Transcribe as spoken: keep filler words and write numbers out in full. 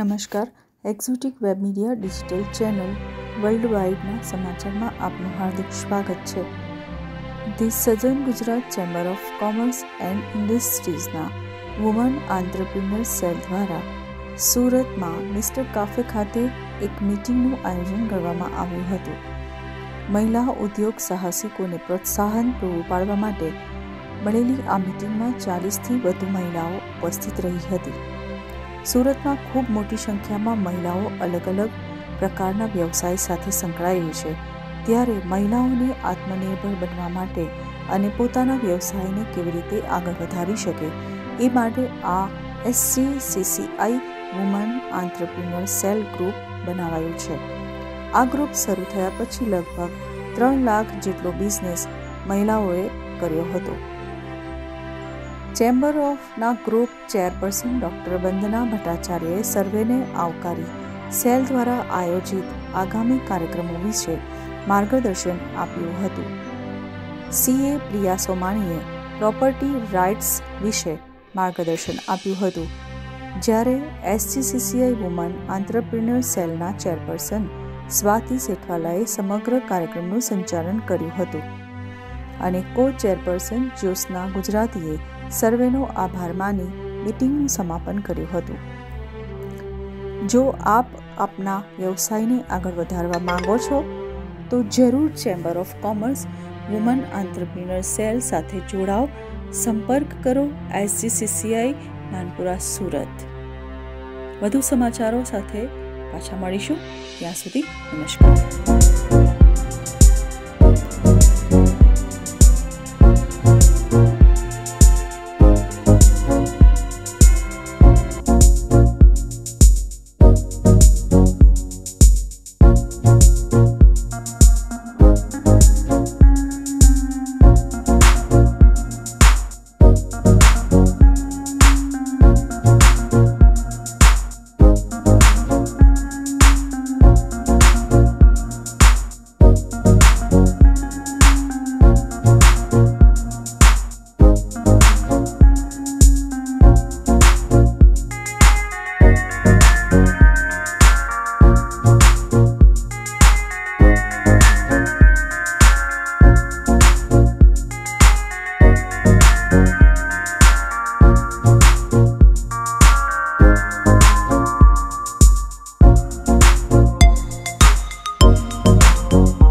નમસ્કાર, exotic web media digital channel world વાઇડના સમાચારમાં આપનું હાર્દિક સ્વાગત છે. The southern Gujarat chamber of commerce and ઇન્ડસ્ટ્રીઝના વુમન આંત્રપ્રિન્યોર સેલ દ્વારા સુરતમાં મિસ્ટર કાફે ખાતે એક મીટિંગનું આયોજન કરવામાં આવ્યું હતું. મહિલા ઉદ્યોગ સાહસિકોને પ્રોત્સાહન પૂરું પાડવા માટે મળેલી આ મીટિંગમાં ચાલીસથી વધુ મહિલાઓ ઉપસ્થિત રહી હતી. સુરતમાં ખૂબ મોટી સંખ્યામાં મહિલાઓ અલગ અલગ પ્રકારના વ્યવસાય સાથે સંકળાયેલી છે. ત્યારે મહિલાઓને આત્મનિર્ભર બનવા માટે અને પોતાના વ્યવસાયને કેવી રીતે આગળ વધારી શકે એ માટે આ SGCCI woman entrepreneur cell group બનાવાયું છે. આ ગ્રુપ શરૂ થયા પછી લગભગ ત્રણ લાખ જેટલો બિઝનેસ મહિલાઓએ કર્યો હતો. ચેમ્બર ઓફના ગ્રુપ ચેરપર્સન ડોક્ટર વંદના ભટ્ટાચાર્યએ સર્વેને આવકારી સેલ દ્વારા આયોજિત આગામી કાર્યક્રમો વિશે માર્ગદર્શન આપ્યું હતું. સીએ પ્રિયા સોમાણીએ પ્રોપર્ટી રાઇટ્સ વિશે માર્ગદર્શન આપ્યું હતું, જ્યારે એસજીસીસીઆઈ વુમન આંત્રપ્રિન્યોર સેલના ચેરપર્સન સ્વાતિ સેઠવાલાએ સમગ્ર કાર્યક્રમનું સંચાલન કર્યું હતું અને કો ચેરપર્સન જ્યોત્સના ગુજરાતીએ સર્વેનો આભાર માની મીટિંગનું સમાપન કર્યું હતું. જો આપ આપના વ્યવસાયને આગળ વધારવા માંગો છો તો જરૂર chamber of commerce woman entrepreneur cell સાથે જોડાઓ. સંપર્ક કરો એસજીસીસીઆઈ નાનપુરા સુરત. વધુ સમાચારો સાથે પાછા મળીશું. ત્યાં સુધી નમસ્કાર. you